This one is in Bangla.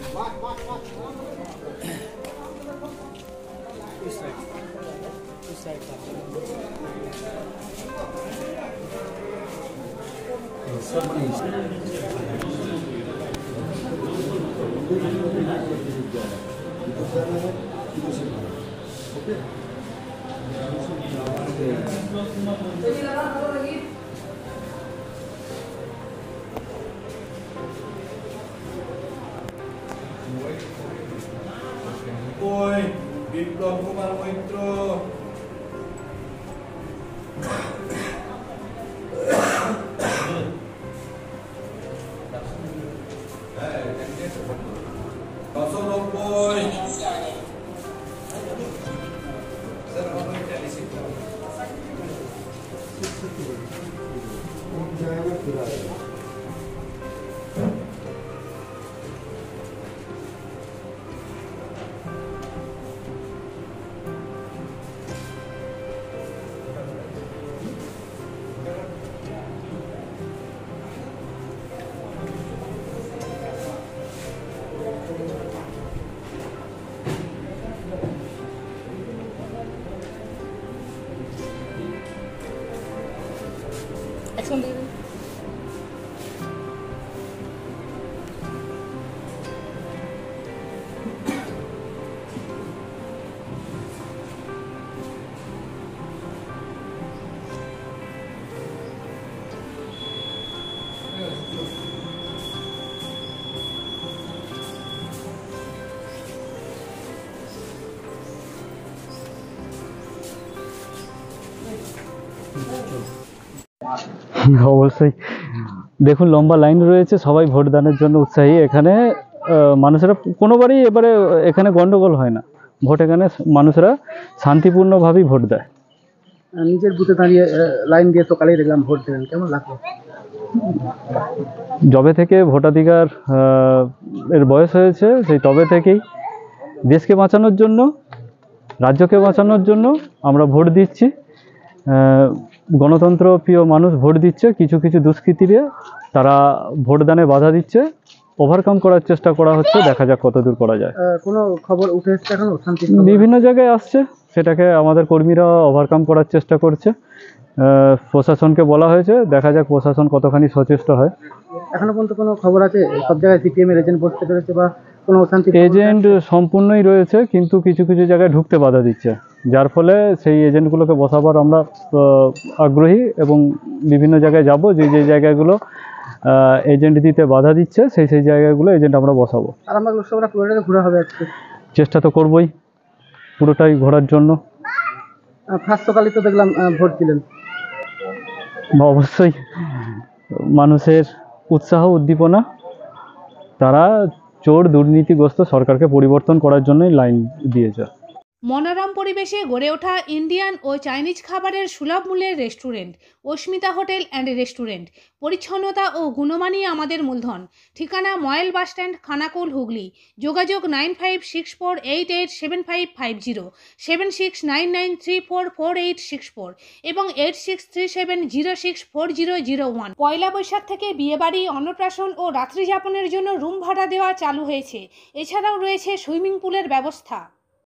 Oi, বিপ্লব কুমার মৈত্র। অবশ্যই দেখুন লম্বা লাইন রয়েছে, সবাই ভোটদানের জন্য উৎসাহী। এখানে মানুষেরা কোনোবারই এবারে এখানে গন্ডগোল হয় না, ভোট এখানে মানুষেরা শান্তিপূর্ণভাবেই ভোট দেয়। নিজের বুথে দাঁড়িয়ে লাইন দিয়ে সকালেই দেখলাম ভোট দেবেন, কেমন লাগলো? যবে থেকে ভোটাধিকার এর বয়স হয়েছে সেই তবে থেকেই দেশকে বাঁচানোর জন্য, রাজ্যকে বাঁচানোর জন্য আমরা ভোট দিচ্ছি। গণতন্ত্র প্রিয় মানুষ ভোট দিচ্ছে, কিছু কিছু দুষ্কৃতীরা তারা ভোটদানে বাধা দিচ্ছে, ওভারকাম করার চেষ্টা করা হচ্ছে, দেখা যাক কতদূর করা যায়। কোনো খবর উঠে এসছে এখনো? বিভিন্ন জায়গায় আসছে, সেটাকে আমাদের কর্মীরা ওভারকাম করার চেষ্টা করছে। প্রশাসনকে বলা হয়েছে, দেখা যাক প্রশাসন কতখানি সচেষ্ট হয়। এখনো পর্যন্ত কোনো খবর আছে সব জায়গায় সিপিএম এর এজেন্ট বসতে পেরেছে বা কোনো অশান্তি? এজেন্ট সম্পূর্ণই রয়েছে, কিন্তু কিছু কিছু জায়গায় ঢুকতে বাধা দিচ্ছে, যার ফলে সেই এজেন্টগুলোকে বসাবার আমরা আগ্রহী এবং বিভিন্ন জায়গায় যাব, যে যে জায়গাগুলো এজেন্ট দিতে বাধা দিচ্ছে সেই সেই জায়গাগুলো এজেন্ট আমরা বসাবো। আরামবাগ লোকসভা পুরোটাকে ঘোরা হবে আজকে? চেষ্টা তো করবই পুরোটাই ঘোরার জন্য। ফার্স্ট সকালে তো দেখলাম ভোট দিলেন। অবশ্যই মানুষের উৎসাহ উদ্দীপনা, তারা চোর দুর্নীতিগ্রস্ত সরকারকে পরিবর্তন করার জন্যই লাইন দিয়েছে। মনোরম পরিবেশে গড়ে ওঠা ইন্ডিয়ান ও চাইনিজ খাবারের সুলভ মূল্যের restaurant Asmita hotel and restaurant. পরিচ্ছন্নতা ও গুণমানই আমাদের মূলধন। ঠিকানা ময়েল বাসস্ট্যান্ড, খানাকুল, হুগলি। যোগাযোগ 9564887550, 7699344864 এবং 8637064001। পয়লা বৈশাখ থেকে বিয়েবাড়ি, অন্নপ্রাশন ও রাত্রিযাপনের জন্য রুম ভাড়া দেওয়া চালু হয়েছে। এছাড়াও রয়েছে সুইমিং পুলের ব্যবস্থা।